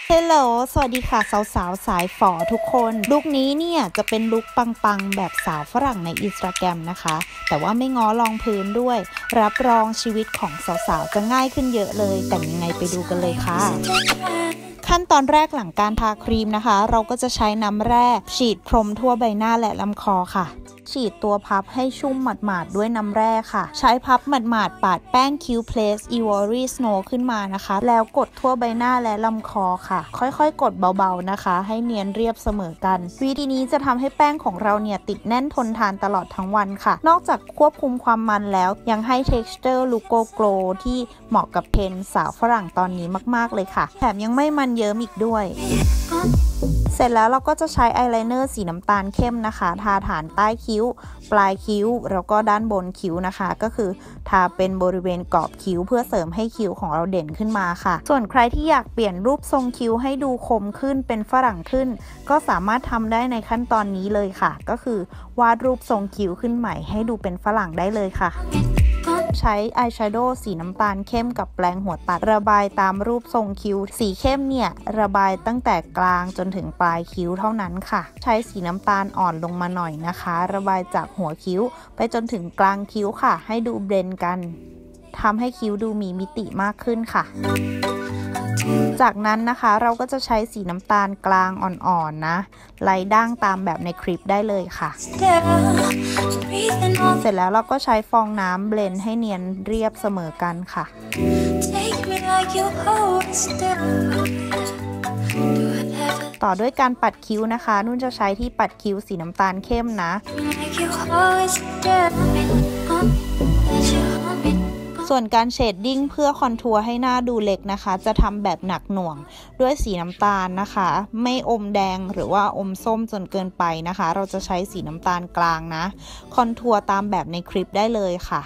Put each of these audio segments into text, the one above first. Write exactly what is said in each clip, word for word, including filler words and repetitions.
เฮลโหลสวัสดีค่ะสาวๆสายฝอทุกคนลุคนี้เนี่ยจะเป็นลุคปังๆแบบสาวฝรั่งใน Instagram นะคะแต่ว่าไม่ง้อรองพื้นด้วยรับรองชีวิตของสาวๆจะง่ายขึ้นเยอะเลยแต่งยังไงไปดูกันเลยค่ะขั้นตอนแรกหลังการทาครีมนะคะเราก็จะใช้น้ำแร่ฉีดพรมทั่วใบหน้าและลำคอค่ะฉีดตัวพับให้ชุ่มหมาดๆด้วยน้ำแร่ค่ะใช้พับหมาดๆปาดแป้งคิ้วเพลส Ivory Snow ขึ้นมานะคะแล้วกดทั่วใบหน้าและลำคอค่ะค่อยๆกดเบาๆนะคะให้เนียนเรียบเสมอกันวิธีนี้จะทำให้แป้งของเราเนี่ยติดแน่นทนทานตลอดทั้งวันค่ะนอกจากควบคุมความมันแล้วยังให้ texture look glow ที่เหมาะกับเทรนด์สาวฝรั่งตอนนี้มากๆเลยค่ะแถมยังไม่มันเยิ้มอีกด้วยเสร็จแล้วเราก็จะใช้อายไลเนอร์สีน้ำตาลเข้มนะคะทาฐานใต้คิ้วปลายคิ้วแล้วก็ด้านบนคิ้วนะคะก็คือทาเป็นบริเวณกรอบคิ้วเพื่อเสริมให้คิ้วของเราเด่นขึ้นมาค่ะส่วนใครที่อยากเปลี่ยนรูปทรงคิ้วให้ดูคมขึ้นเป็นฝรั่งขึ้นก็สามารถทำได้ในขั้นตอนนี้เลยค่ะก็คือวาดรูปทรงคิ้วขึ้นใหม่ให้ดูเป็นฝรั่งได้เลยค่ะใช้อายแชโดว์สีน้ำตาลเข้มกับแปรงหัวตัดระบายตามรูปทรงคิ้วสีเข้มเนี่ยระบายตั้งแต่กลางจนถึงปลายคิ้วเท่านั้นค่ะใช้สีน้ำตาลอ่อนลงมาหน่อยนะคะระบายจากหัวคิ้วไปจนถึงกลางคิ้วค่ะให้ดูเบลนด์กันทำให้คิ้วดูมีมิติมากขึ้นค่ะจากนั้นนะคะเราก็จะใช้สีน้ำตาลกลางอ่อนๆนะไล่ด่างตามแบบในคลิปได้เลยค่ะเสร็จแล้วเราก็ใช้ฟองน้ำเบลนด์ให้เนียนเรียบเสมอกันค่ะต่อด้วยการปัดคิ้วนะคะนุ่นจะใช้ที่ปัดคิ้วสีน้ำตาลเข้มนะส่วนการเชดดิ้งเพื่อคอนทัวร์ให้หน้าดูเล็กนะคะจะทำแบบหนักหน่วงด้วยสีน้ำตาลนะคะไม่อมแดงหรือว่าอมส้มจนเกินไปนะคะเราจะใช้สีน้ำตาลกลางนะคอนทัวร์ตามแบบในคลิปได้เลยค่ะ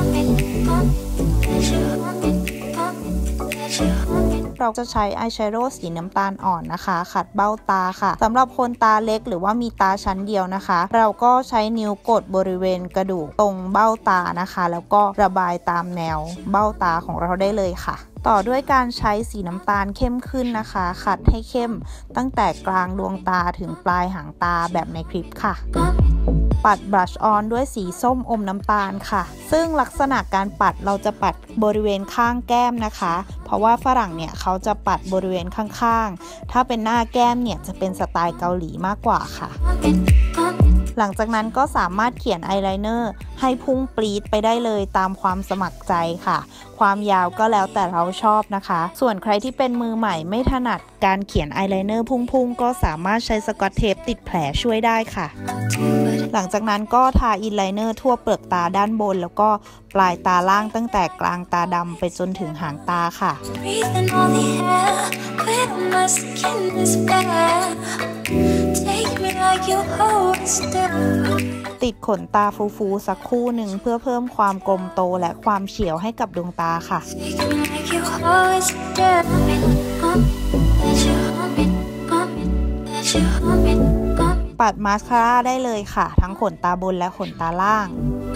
เราจะใช้อายแชโดว์สีน้ำตาลอ่อนนะคะขัดเบ้าตาค่ะสำหรับคนตาเล็กหรือว่ามีตาชั้นเดียวนะคะเราก็ใช้นิ้วกดบริเวณกระดูกตรงเบ้าตานะคะแล้วก็ระบายตามแนวเบ้าตาของเราได้เลยค่ะต่อด้วยการใช้สีน้ำตาลเข้มขึ้นนะคะขัดให้เข้มตั้งแต่กลางดวงตาถึงปลายหางตาแบบในคลิปค่ะปัดบลัชออนด้วยสีส้มอมน้ำตาลค่ะซึ่งลักษณะการปัดเราจะปัดบริเวณข้างแก้มนะคะเพราะว่าฝรั่งเนี่ยเขาจะปัดบริเวณข้างๆถ้าเป็นหน้าแก้มเนี่ยจะเป็นสไตล์เกาหลีมากกว่าค่ะหลังจากนั้นก็สามารถเขียนอายไลเนอร์ให้พุ่งปรี๊ดไปได้เลยตามความสมัครใจค่ะความยาวก็แล้วแต่เราชอบนะคะส่วนใครที่เป็นมือใหม่ไม่ถนัดการเขียนอายไลเนอร์พุ่งๆก็สามารถใช้สกอตเทปติดแผลช่วยได้ค่ะหลังจากนั้นก็ทาอินไลเนอร์ทั่วเปลือกตาด้านบนแล้วก็ปลายตาล่างตั้งแต่กลางตาดำไปจนถึงหางตาค่ะติดขนตาฟูๆสักคู่หนึ่งเพื่อเพิ่มความกลมโตและความเฉียวให้กับดวงตาค่ะปัดมาสคาร่าได้เลยค่ะทั้งขนตาบนและขนตาล่าง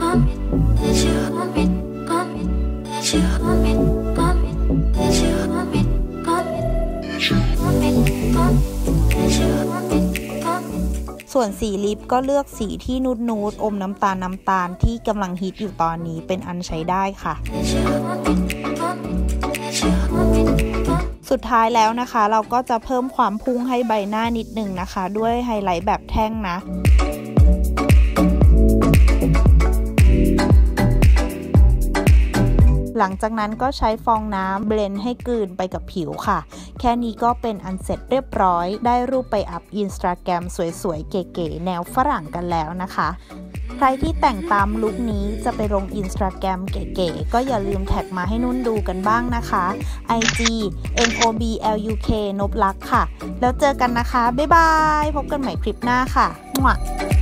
ส่วนสีลิปก็เลือกสีที่นูดนูดอมน้ำตาลน้ำตาลที่กำลังฮิตอยู่ตอนนี้เป็นอันใช้ได้ค่ะสุดท้ายแล้วนะคะเราก็จะเพิ่มความพุ่งให้ใบหน้านิดนึงนะคะด้วยไฮไลท์แบบแท่งนะหลังจากนั้นก็ใช้ฟองน้ำเบลนด์ให้กลืนไปกับผิวค่ะแค่นี้ก็เป็นอันเสร็จเรียบร้อยได้รูปไปอัพ Instagram สวยๆเก๋ๆแนวฝรั่งกันแล้วนะคะใครที่แต่งตามลุคนี้จะไปลง Instagram เก๋ๆก็อย่าลืมแท็กมาให้นุ่นดูกันบ้างนะคะ ไอ จี เอ็น โอ บี แอล ยู เค นพลักษ์ค่ะแล้วเจอกันนะคะบ๊ายบายพบกันใหม่คลิปหน้าค่ะ